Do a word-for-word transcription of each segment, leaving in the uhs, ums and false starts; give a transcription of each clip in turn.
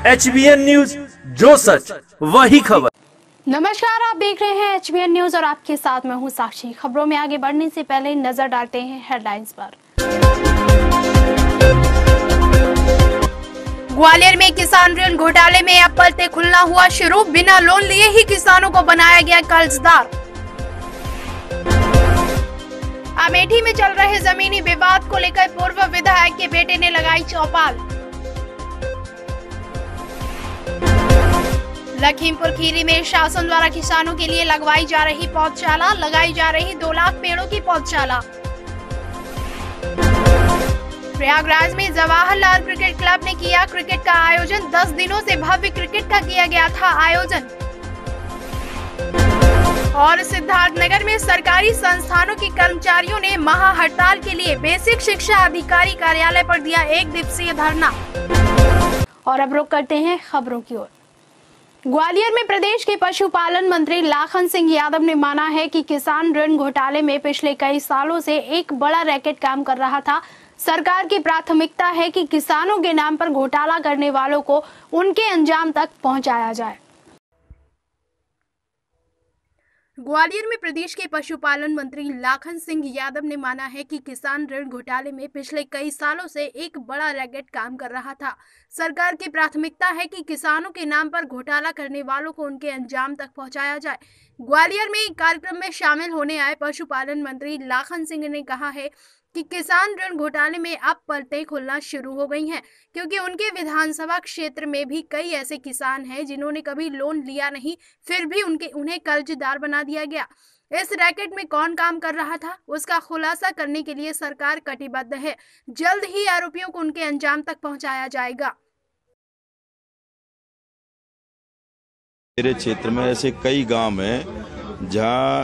H B N news, जो सच वही खबर। नमस्कार, आप देख रहे हैं एच बी एन न्यूज और आपके साथ मैं हूं साक्षी। खबरों में आगे बढ़ने से पहले नजर डालते हैं हेडलाइंस पर। ग्वालियर में किसान ऋण घोटाले में अब पलते खुलना हुआ शुरू। बिना लोन लिए ही किसानों को बनाया गया कर्जदार। अमेठी में चल रहे जमीनी विवाद को लेकर पूर्व विधायक के बेटे ने लगाई चौपाल। लखीमपुर खीरी में शासन द्वारा किसानों के लिए लगवाई जा रही पौधशाला, लगाई जा रही दो लाख पेड़ों की पौधशाला। प्रयागराज में जवाहरलाल क्रिकेट क्लब ने किया क्रिकेट का आयोजन। दस दिनों से भव्य क्रिकेट का किया गया था आयोजन। और सिद्धार्थनगर में सरकारी संस्थानों के कर्मचारियों ने महा हड़ताल के लिए बेसिक शिक्षा अधिकारी कार्यालय पर दिया एक दिवसीय धरना। और अब रुक करते हैं खबरों की ओर। ग्वालियर में प्रदेश के पशुपालन मंत्री लाखन सिंह यादव ने माना है कि किसान ऋण घोटाले में पिछले कई सालों से एक बड़ा रैकेट काम कर रहा था। सरकार की प्राथमिकता है कि किसानों के नाम पर घोटाला करने वालों को उनके अंजाम तक पहुंचाया जाए। ग्वालियर में प्रदेश के पशुपालन मंत्री लाखन सिंह यादव ने माना है कि किसान ऋण घोटाले में पिछले कई सालों से एक बड़ा रैकेट काम कर रहा था। सरकार की प्राथमिकता है कि किसानों के नाम पर घोटाला करने वालों को उनके अंजाम तक पहुंचाया जाए। ग्वालियर में एक कार्यक्रम में शामिल होने आए पशुपालन मंत्री लाखन सिंह ने कहा है कि किसान ऋण घोटाले में अब पलटें खुलना शुरू हो गई हैं, क्योंकि उनके विधानसभा क्षेत्र में भी कई ऐसे किसान हैं जिन्होंने कभी लोन लिया नहीं, फिर भी उनके उन्हें कर्जदार बना दिया गया। इस रैकेट में कौन काम कर रहा था, उसका खुलासा करने के लिए सरकार कटिबद्ध है। जल्द ही आरोपियों को उनके अंजाम तक पहुंचाया जाएगा। मेरे क्षेत्र में ऐसे कई गांव हैं जहां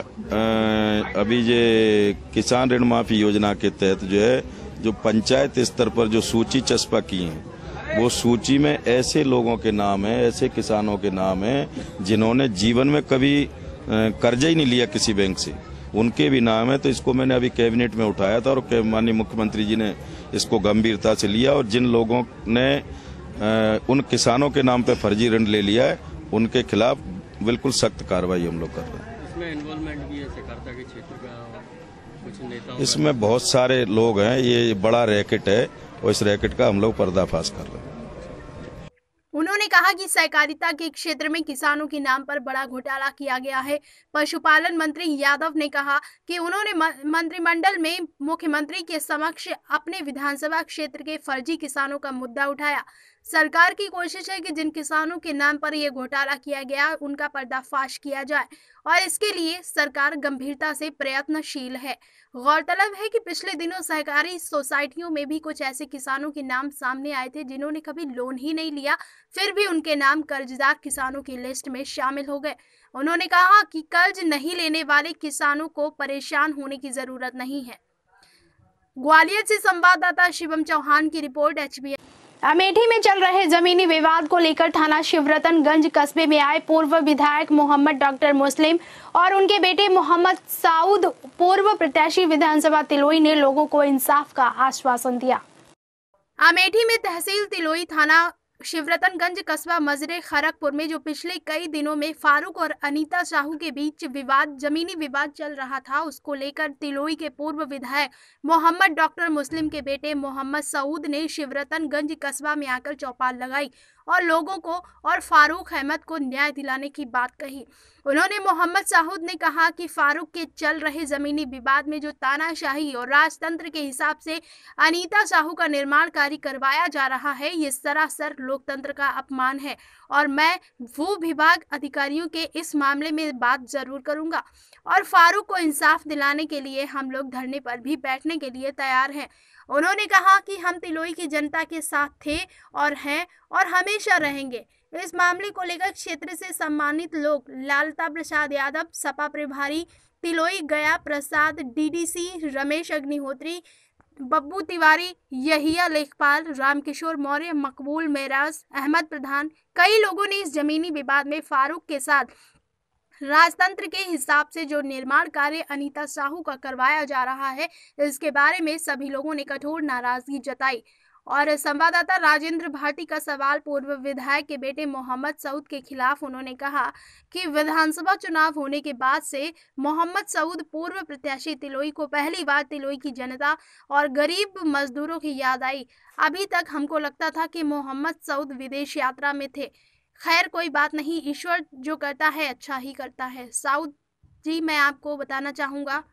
अभी ये किसान ऋण माफी योजना के तहत जो है जो पंचायत स्तर पर जो सूची चस्पा की है, वो सूची में ऐसे लोगों के नाम है, ऐसे किसानों के नाम है जिन्होंने जीवन में कभी कर्जा ही नहीं लिया किसी बैंक से, उनके भी नाम है। तो इसको मैंने अभी कैबिनेट में उठाया था और माननीय मुख्यमंत्री जी ने इसको गंभीरता से लिया और जिन लोगों ने उन किसानों के नाम पे फर्जी ऋण ले लिया है उनके खिलाफ बिल्कुल सख्त कार्रवाई हम लोग कर रहे हैं। इसमें इन्वॉल्वमेंट भी है सहकारिता के क्षेत्र का कुछ नेताओं, इसमें बहुत सारे लोग हैं, ये बड़ा रैकेट है और इस रैकेट का हम लोग पर्दाफाश कर रहे हैं। उन्होंने कहा कि सहकारिता के क्षेत्र में किसानों के नाम पर बड़ा घोटाला किया गया है। पशुपालन मंत्री यादव ने कहा कि उन्होंने मंत्रिमंडल में मुख्यमंत्री के समक्ष अपने विधानसभा क्षेत्र के फर्जी किसानों का मुद्दा उठाया। सरकार की कोशिश है कि जिन किसानों के नाम पर यह घोटाला किया गया उनका पर्दाफाश किया जाए और इसके लिए सरकार गंभीरता से प्रयत्नशील है। गौरतलब है कि पिछले दिनों सहकारी सोसाइटियों में भी कुछ ऐसे किसानों के नाम सामने आए थे जिन्होंने कभी लोन ही नहीं लिया, फिर भी उनके नाम कर्जदार किसानों की लिस्ट में शामिल हो गए। उन्होंने कहा कि कर्ज नहीं लेने वाले किसानों को परेशान होने की जरूरत नहीं है। ग्वालियर से संवाददाता शिवम चौहान की report, H B N. Amethi में चल रहे जमीनी विवाद को लेकर थाना शिवरतनगंज कस्बे में आए पूर्व विधायक मोहम्मद डॉक्टर मुस्लिम और उनके बेटे मोहम्मद साउद, पूर्व प्रत्याशी विधानसभा तिलोई ने लोगों को इंसाफ का आश्वासन दिया। अमेठी में तहसील तिलोई थाना शिवरतनगंज कस्बा मजरे खरगपुर में जो पिछले कई दिनों में फारूक और अनीता साहू के बीच विवाद जमीनी विवाद चल रहा था, उसको लेकर तिलोई के पूर्व विधायक मोहम्मद डॉक्टर मुस्लिम के बेटे मोहम्मद सऊद ने शिवरतनगंज कस्बा में आकर चौपाल लगाई और लोगों को और फारूक अहमद को न्याय दिलाने की बात कही। उन्होंने मोहम्मद साहूद ने कहा कि फारूक के चल रहे जमीनी विवाद में जो तानाशाही और राजतंत्र के हिसाब से अनीता साहू का निर्माण कार्य करवाया जा रहा है, ये सरासर लोकतंत्र का अपमान है और मैं भू विभाग अधिकारियों के इस मामले में बात जरूर करूंगा और फारूक को इंसाफ दिलाने के लिए हम लोग धरने पर भी बैठने के लिए तैयार हैं। उन्होंने कहा कि हम तिलोई की जनता के साथ थे और हैं और हमेशा रहेंगे। इस मामले को लेकर क्षेत्र से सम्मानित लोग लालता प्रसाद यादव, सपा प्रभारी तिलोई गया प्रसाद, डीडीसी रमेश अग्निहोत्री, बब्बू तिवारी, यहिया लेखपाल, रामकिशोर मौर्य, मकबूल मेराज, अहमद प्रधान, कई लोगों ने इस जमीनी विवाद में फारूक के साथ राजतंत्र के हिसाब से जो निर्माण कार्य अनीता साहू का करवाया जा रहा है, इसके बारे में सभी लोगों ने कठोर नाराजगी जताई। और संवाददाता राजेंद्र भाटी का सवाल, पूर्व विधायक के बेटे मोहम्मद सऊद के खिलाफ उन्होंने कहा कि विधानसभा चुनाव होने के बाद से मोहम्मद सऊद पूर्व प्रत्याशी तिलोई को पहली बार तिलोई की जनता और गरीब मजदूरों की याद आई। अभी तक हमको लगता था कि मोहम्मद सऊद विदेश यात्रा में थे। खैर कोई बात नहीं, ईश्वर जो करता है अच्छा ही करता है। सऊद जी, मैं आपको बताना चाहूंगा।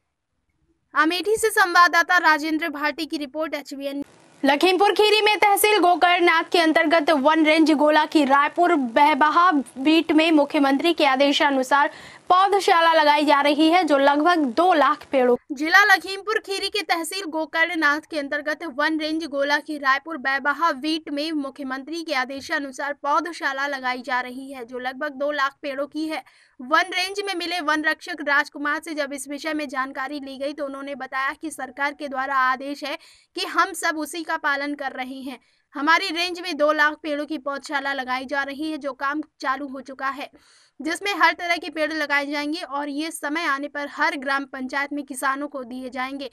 अमेठी से संवाददाता राजेंद्र भाटी की report, H B N. Lakhimpur Kheri में तहसील गोकर्णनाथ के अंतर्गत वन रेंज गोला की रायपुर बहबहा बीट में मुख्यमंत्री के आदेशानुसार पौधशाला लगाई जा रही है, जो लगभग दो लाख पेड़ों। जिला लखीमपुर खीरी के तहसील गोकर्णनाथ के अंतर्गत वन रेंज गोला की रायपुर बहबहा बीट में मुख्यमंत्री के आदेशानुसार पौधशाला लगाई जा रही है, जो लगभग दो लाख पेड़ों की है। वन रेंज में मिले वन रक्षक राजकुमार से जब इस विषय में जानकारी ली गई तो उन्होंने बताया कि सरकार के द्वारा आदेश है कि हम सब उसी का पालन कर रहे हैं। हमारी रेंज में दो लाख पेड़ों की पौधशाला लगाई जा रही है, जो काम चालू हो चुका है, जिसमें हर तरह के पेड़ लगाए जाएंगे और ये समय आने पर हर ग्राम पंचायत में किसानों को दिए जाएंगे।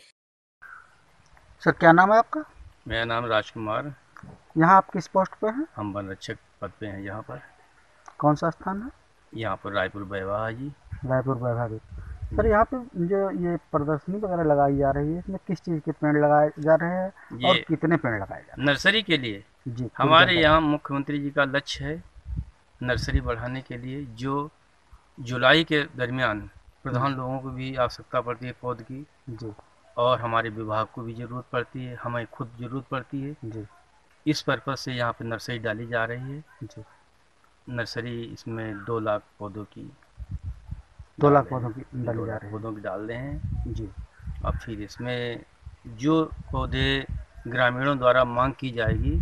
सर, क्या नाम है आपका? मेरा नाम राजकुमार। यहाँ आप किस पोस्ट पे हैं? हम वन रक्षक पद पे हैं। यहाँ पर कौन सा स्थान है? यहाँ पर रायपुर बहबहा जी। रायपुर बहबहा भी। सर, यहाँ पे जो ये प्रदर्शनी वगैरह लगाई जा रही है, इसमें किस चीज़ के पेड़ लगाए जा रहे हैं और कितने पेड़ लगाए जा रहे हैं? नर्सरी के लिए जी। हमारे यहाँ मुख्यमंत्री जी का लक्ष्य है नर्सरी बढ़ाने के लिए, जो जुलाई के दरमियान प्रधान लोगों को भी आवश्यकता पड़ती है पौध की जी, और हमारे विभाग को भी ज़रूरत पड़ती है, हमें खुद ज़रूरत पड़ती है जी। इस पर्पज़ से यहाँ पे नर्सरी डाली जा रही है जी। नर्सरी इसमें दो लाख पौधों की दो लाख पौधों की डाली जा रही है। पौधों की डाल रहे हैं जी। अब फिर इसमें जो पौधे ग्रामीणों द्वारा मांग की जाएगी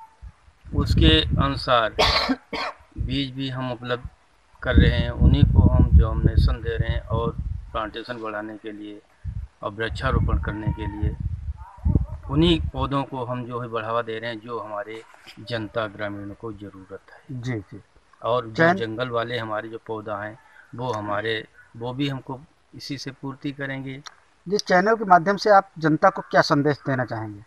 उसके अनुसार बीज भी हम उपलब्ध कर रहे हैं, उन्हीं को हम जर्मिनेशन दे रहे हैं और प्लांटेशन बढ़ाने के लिए और वृक्षारोपण करने के लिए उन्हीं पौधों को हम जो है बढ़ावा दे रहे हैं, जो हमारे जनता ग्रामीणों को ज़रूरत है। जी जी। और जो जंगल वाले हमारे जो पौधा हैं वो हमारे वो भी हमको इसी से पूर्ति करेंगे। जिस चैनल के माध्यम से आप जनता को क्या संदेश देना चाहेंगे?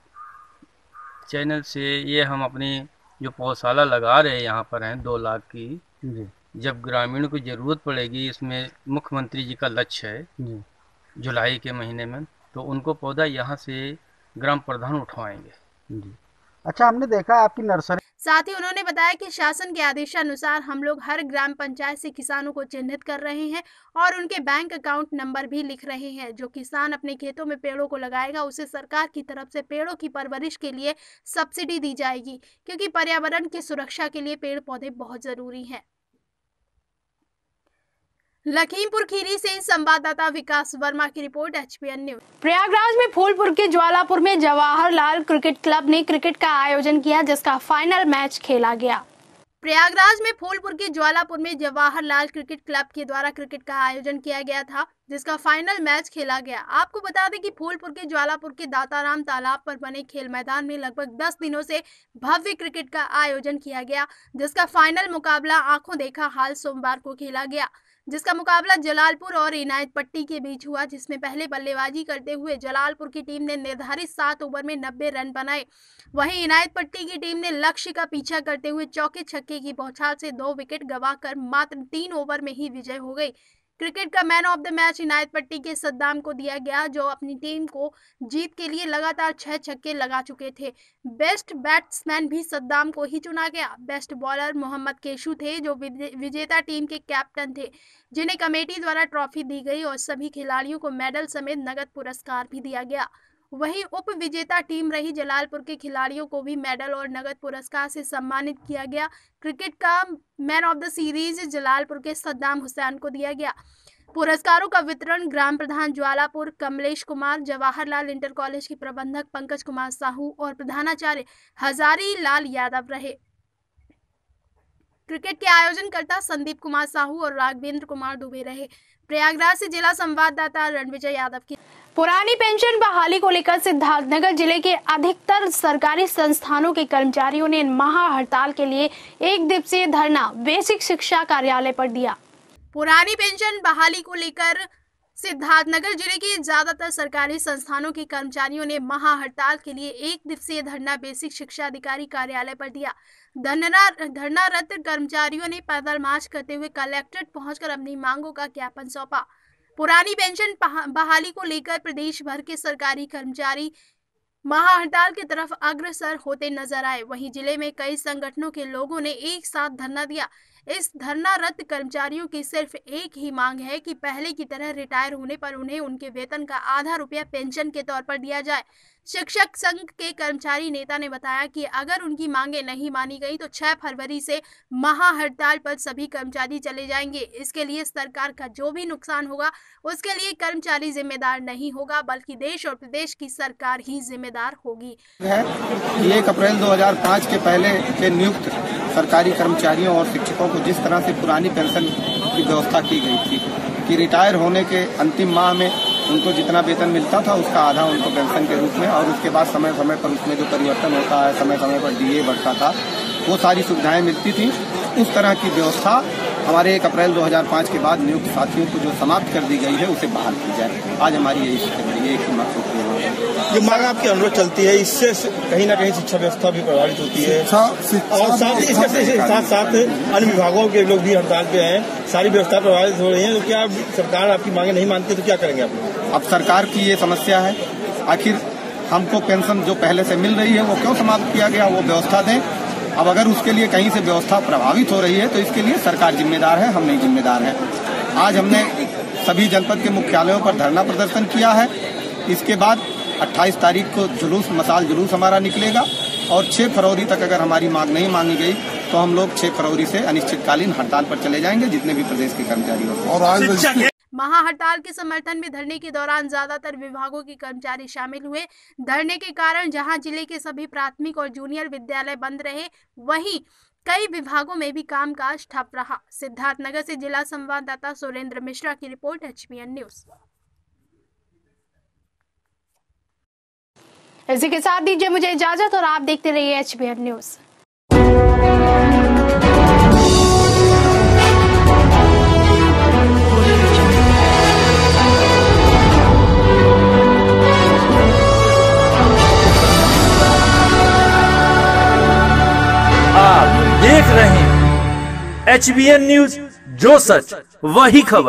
चैनल से ये हम अपनी जो पौधशाला लगा रहे हैं यहाँ पर हैं दो लाख की जी। जब ग्रामीणों को ज़रूरत पड़ेगी, इसमें मुख्यमंत्री जी का लक्ष्य है जी। जुलाई के महीने में, तो उनको पौधा यहाँ से ग्राम प्रधान उठवाएंगे। जी। अच्छा, हमने देखा आपकी नर्सरी। साथ ही उन्होंने बताया कि शासन के आदेशानुसार हम लोग हर ग्राम पंचायत से किसानों को चिन्हित कर रहे हैं और उनके बैंक अकाउंट नंबर भी लिख रहे हैं। जो किसान अपने खेतों में पेड़ों को लगाएगा उसे सरकार की तरफ से पेड़ों की परवरिश के लिए सब्सिडी दी जाएगी, क्योंकि पर्यावरण की सुरक्षा के लिए पेड़ पौधे बहुत जरूरी हैं। लखीमपुर खीरी से संवाददाता विकास वर्मा की report, H B N news. Prayagraj में फूलपुर के ज्वालापुर में जवाहरलाल क्रिकेट क्लब ने क्रिकेट का आयोजन किया, जिसका फाइनल मैच खेला गया। प्रयागराज में फूलपुर के ज्वालापुर में जवाहरलाल क्रिकेट क्लब के द्वारा क्रिकेट का आयोजन किया गया था, जिसका फाइनल मैच खेला गया। आपको बता दें कि फूलपुर के ज्वालापुर के दाताराम तालाब पर बने खेल मैदान में लगभग दस दिनों से भव्य क्रिकेट का आयोजन किया गया, जिसका फाइनल मुकाबला आंखों देखा हाल सोमवार को खेला गया, जिसका मुकाबला जलालपुर और इनायत पट्टी के बीच हुआ, जिसमें पहले बल्लेबाजी करते हुए जलालपुर की टीम ने निर्धारित सात ओवर में नब्बे रन बनाए। वहीं इनायत पट्टी की टीम ने लक्ष्य का पीछा करते हुए चौके छक्के की बौछार से दो विकेट गंवाकर मात्र तीन ओवर में ही विजय हो गई। क्रिकेट का man of the match Inayat Patti के सद्दाम को दिया गया, जो अपनी टीम को जीत के लिए लगातार छह छक्के लगा चुके थे। बेस्ट बैट्समैन भी सद्दाम को ही चुना गया। बेस्ट बॉलर मोहम्मद केशु थे, जो विजेता टीम के कैप्टन थे, जिन्हें कमेटी द्वारा ट्रॉफी दी गई और सभी खिलाड़ियों को मेडल समेत नगद पुरस्कार भी दिया गया। वहीं उप विजेता टीम रही जलालपुर के खिलाड़ियों को भी मेडल और नगद पुरस्कार से सम्मानित किया गया। क्रिकेट का man of the series Jalalpur के सद्दाम हुसैन को दिया गया। पुरस्कारों का वितरण ग्राम प्रधान ज्वालापुर कमलेश कुमार, जवाहरलाल इंटर कॉलेज के प्रबंधक पंकज कुमार साहू और प्रधानाचार्य हजारी लाल यादव रहे। क्रिकेट के आयोजनकर्ता संदीप कुमार साहू और राघवेंद्र कुमार दुबे रहे। प्रयागराज से जिला संवाददाता रणविजय यादव की। पुरानी पेंशन बहाली को लेकर सिद्धार्थनगर जिले के अधिकतर सरकारी संस्थानों के कर्मचारियों ने महा हड़ताल के लिए एक दिवसीय धरना बेसिक शिक्षा कार्यालय पर दिया। पुरानी पेंशन बहाली को लेकर सिद्धार्थनगर जिले के ज्यादातर सरकारी संस्थानों के कर्मचारियों ने महा हड़ताल के लिए एक दिवसीय धरना बेसिक शिक्षा अधिकारी कार्यालय पर दिया। धरना धरनारत कर्मचारियों ने पैदल मार्च करते हुए कलेक्ट्रेट पहुंचकर अपनी मांगों का ज्ञापन सौंपा। पुरानी पेंशन बहाली को लेकर प्रदेश भर के सरकारी कर्मचारी महा हड़ताल की तरफ अग्रसर होते नजर आए। वहीं जिले में कई संगठनों के लोगों ने एक साथ धरना दिया। इस धरनारत कर्मचारियों की सिर्फ एक ही मांग है कि पहले की तरह रिटायर होने पर उन्हें उनके वेतन का आधा रुपया पेंशन के तौर पर दिया जाए। शिक्षक संघ के कर्मचारी नेता ने बताया कि अगर उनकी मांगे नहीं मानी गई तो छह फरवरी से महा हड़ताल पर सभी कर्मचारी चले जाएंगे। इसके लिए सरकार का जो भी नुकसान होगा उसके लिए कर्मचारी जिम्मेदार नहीं होगा, बल्कि देश और प्रदेश की सरकार ही जिम्मेदार होगी। एक अप्रैल दो हज़ार पाँच के पहले के नियुक्त सरकारी कर्मचारियों और शिक्षकों को जिस तरह से पुरानी पेंशन की व्यवस्था की गई थी कि रिटायर होने के अंतिम माह में उनको जितना वेतन मिलता था उसका आधा उनको पेंशन के रूप में, और उसके बाद समय समय पर उसमें जो परिवर्तन होता है, समय समय पर डीए बढ़ता था, वो सारी सुविधाएं मिलती थी। उस तरह की व्यवस्था हमारे एक अप्रैल दो हज़ार पाँच के बाद नियुक्त साथियों को जो समाप्त कर दी गई है उसे बहाल की जाए। आज हमारी यही सबसे बड़ी एक ही मकसद है। जो मांग आपकी अनुरोध चलती है, इससे कहीं ना कहीं शिक्षा व्यवस्था भी प्रभावित होती है और साथ इसके साथ साथ अन्य विभागों के लोग भी हड़ताल पे हैं, सारी व्यवस्था प्रभावित हो रही है। तो क्या सरकार आपकी मांगे नहीं मानती तो क्या करेंगे आप लोग? अब सरकार की ये समस्या है, आखिर हमको पेंशन जो पहले से मिल रही है वो क्यों समाप्त किया गया, वो व्यवस्था दें। अब अगर उसके लिए कहीं से व्यवस्था प्रभावित हो रही है तो इसके लिए सरकार जिम्मेदार है, हम नहीं जिम्मेदार हैं। आज हमने सभी जनपद के मुख्यालयों पर धरना प्रदर्शन किया है। इसके बाद अट्ठाईस तारीख को जुलूस मसाल जुलूस हमारा निकलेगा और छह फरवरी तक अगर हमारी मांग नहीं मांगी गई तो हम लोग छह फरवरी से अनिश्चितकालीन हड़ताल पर चले जाएंगे, जितने भी प्रदेश के कर्मचारी होंगे। और आज महा हड़ताल के समर्थन में धरने के दौरान ज्यादातर विभागों के कर्मचारी शामिल हुए। धरने के कारण जहां जिले के सभी प्राथमिक और जूनियर विद्यालय बंद रहे, वहीं कई विभागों में भी कामकाज ठप रहा। सिद्धार्थनगर से जिला संवाददाता सुरेंद्र मिश्रा की report, H B N news. इसी के साथ दीजिए मुझे इजाजत और आप देखते रहिए एच बी एन न्यूज। आप देख रहे हैं एच बी एन न्यूज, जो सच वही खबर।